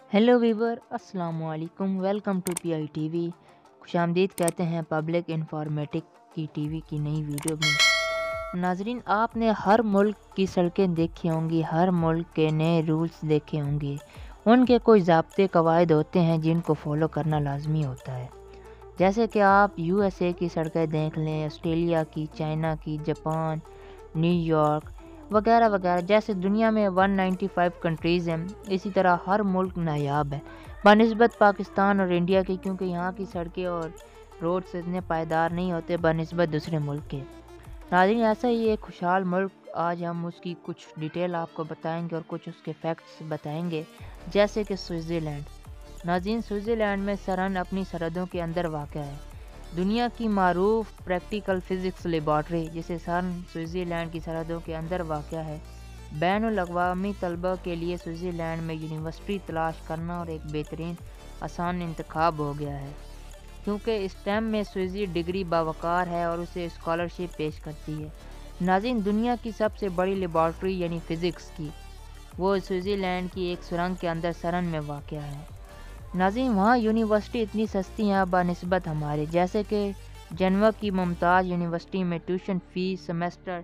Hello viewer अस्सलाम वालेकुम। Welcome to PI TV। खुशामदीद कहते हैं पब्लिक इंफॉर्मेटिक की टीवी की नई वीडियो में। नाजरीन, आपने हर मुल्क की सड़कें देखी होंगी, हर मुल्क के नए रूल्स देखे होंगे। उनके कोई ज़ाब्ते कवायद होते हैं जिनको फॉलो करना लाजमी होता है। जैसे कि आप USA की सड़कें देख लें, ऑस्ट्रेलिया की, चाइना की, जापान, न्यूयॉर्क वगैरह वगैरह। जैसे दुनिया में 195 कंट्रीज़ हैं, इसी तरह हर मुल्क नायाब है बनिस्बत पाकिस्तान और इंडिया के, क्योंकि यहाँ की सड़कें और रोड्स इतने पायदार नहीं होते बनिस्बत दूसरे मुल्क के। नाज़रीन, ऐसा ही एक खुशहाल मुल्क, आज हम उसकी कुछ डिटेल आपको बताएंगे और कुछ उसके फैक्ट्स बताएंगे। जैसे कि स्विट्ज़रलैंड। नाज़रीन, स्विट्ज़रलैंड में सरहद अपनी सरहदों के अंदर वाक़या है। दुनिया की मारूफ प्रैक्टिकल फ़िज़िक्स लेबॉर्ट्री जिसे सन स्विट्ज़रलैंड की सरहदों के अंदर वाक़या है। बैनुल-अक़वामी तलबा के लिए स्विट्ज़रलैंड में यूनिवर्सिटी तलाश करना और एक बेहतरीन आसान इंतखाब हो गया है, क्योंकि स्टेम में स्विज़ी डिग्री बावकार है और उसे स्कॉलरशिप पेश करती है। नाज़रीन, दुनिया की सबसे बड़ी लेबॉर्ट्री यानी फ़िज़िक्स की, वो स्विट्ज़रलैंड की एक सुरंग के अंदर सरहद में वाक़या है। नाज़रीन, वहाँ यूनिवर्सिटी इतनी सस्ती हैं बनिस्बत हमारे। जैसे कि जनवा की मुमताज़ यूनिवर्सिटी में ट्यूशन फ़ीस सेमेस्टर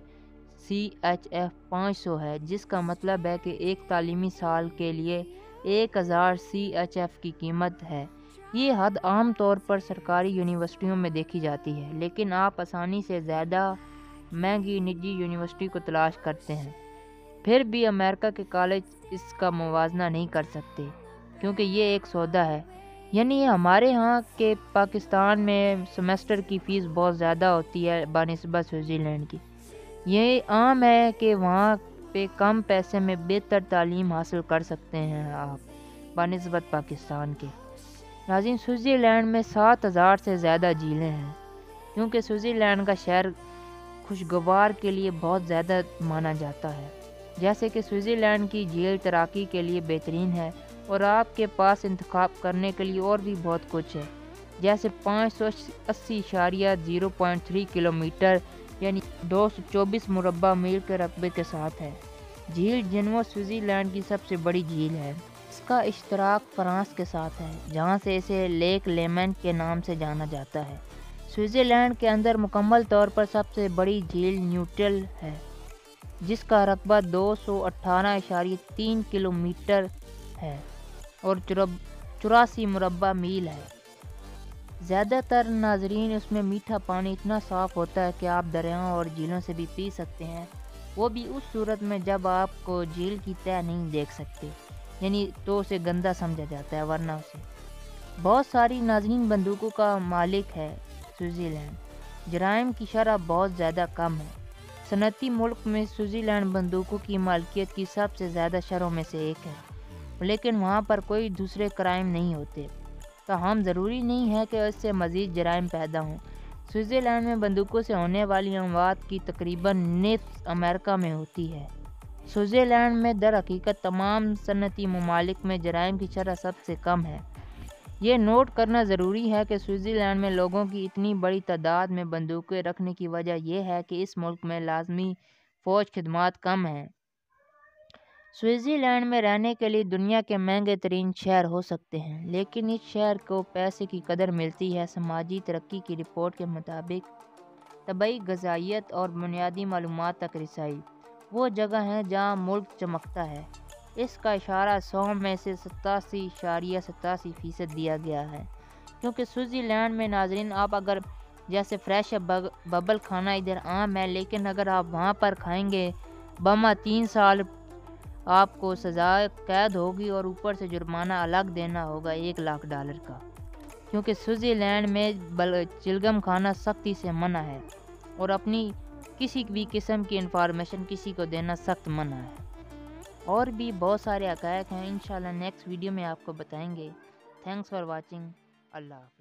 CHF 500 है, जिसका मतलब है कि एक तालीमी साल के लिए 1000 CHF की कीमत है। ये हद आम तौर पर सरकारी यूनिवर्सिटियों में देखी जाती है, लेकिन आप आसानी से ज़्यादा महंगी निजी यूनिवर्सिटी को तलाश करते हैं। फिर भी अमेरिका के कॉलेज इसका मुवाजना नहीं कर सकते, क्योंकि ये एक सौदा है। यानी हमारे यहाँ के पाकिस्तान में सेमेस्टर की फ़ीस बहुत ज़्यादा होती है बनिस्बत स्विट्ज़रलैंड की। ये आम है कि वहाँ पे कम पैसे में बेहतर तालीम हासिल कर सकते हैं आप बनिस्बत पाकिस्तान के। नाज़रीन, स्विट्ज़रलैंड में 7000 से ज़्यादा झीलें हैं, क्योंकि स्विट्ज़रलैंड का शहर खुशगवार के लिए बहुत ज़्यादा माना जाता है। जैसे कि स्विट्ज़रलैंड की झील तैराकी के लिए बेहतरीन है और आपके पास इंतखाब करने के लिए और भी बहुत कुछ है। जैसे 580.03 किलोमीटर यानी 224 मुरब्बा मील के रकबे के साथ है। झील जेनेवा स्विट्ज़रलैंड की सबसे बड़ी झील है। इसका इश्तराक फ्रांस के साथ है, जहाँ से इसे लेक लेमैन के नाम से जाना जाता है। स्विट्ज़रलैंड के अंदर मुकम्मल तौर पर सबसे बड़ी झील न्यूट्रल है, जिसका रकबा 218.3 किलोमीटर है और 84 मुरब्बा मील है। ज़्यादातर नाजरीन, उसमें मीठा पानी इतना साफ़ होता है कि आप दरियाओं और झीलों से भी पी सकते हैं, वो भी उस सूरत में जब आपको झील की तह नहीं देख सकते, यानी तो उसे गंदा समझा जाता है, वरना उसे बहुत सारी नाजरीन बंदूकों का मालिक है स्विट्ज़रलैंड। जराइम की शरह बहुत ज़्यादा कम है। सनती मुल्क में स्विट्ज़रलैंड बंदूकों की मालिकियत की सबसे ज़्यादा शहरों में से एक है, लेकिन वहाँ पर कोई दूसरे क्राइम नहीं होते, तो हम ज़रूरी नहीं है कि इससे मज़ीद जराइम पैदा हों। स्विट्ज़रलैंड में बंदूकों से होने वाली अमवात की तकरीबन निस्फ़ अमेरिका में होती है। स्विट्ज़रलैंड में दर हकीकत तमाम सनती ममालिक में जराइम की शरह सबसे कम है। ये नोट करना ज़रूरी है कि स्विट्ज़रलैंड में लोगों की इतनी बड़ी तादाद में बंदूकें रखने की वजह यह है कि इस मुल्क में लाजमी फ़ौज खिदमात कम हैं। स्विट्ज़रलैंड में रहने के लिए दुनिया के महंगे तरीन शहर हो सकते हैं, लेकिन इस शहर को पैसे की कदर मिलती है। समाजी तरक्की की रिपोर्ट के मुताबिक तबई ग़िज़ाइयत और बुनियादी मालूमात तक रसाई वो जगह है जहाँ मुल्क चमकता है। इसका इशारा 100 में से 87.87% दिया गया है, क्योंकि स्विट्ज़रलैंड में नाजरीन, आप अगर जैसे फ्रेश बबल खाना इधर आम है, लेकिन अगर आप वहाँ पर खाएंगे बमा 3 साल आपको सज़ा कैद होगी और ऊपर से जुर्माना अलग देना होगा $1,00,000 का, क्योंकि स्विट्ज़रलैंड में चिलगम खाना सख्ती से मना है और अपनी किसी भी किस्म की इंफॉर्मेशन किसी को देना सख्त मना है। और भी बहुत सारे हक़ाइक़ हैं, इंशाल्लाह नेक्स्ट वीडियो में आपको बताएंगे। Thanks for watching. अल्लाह।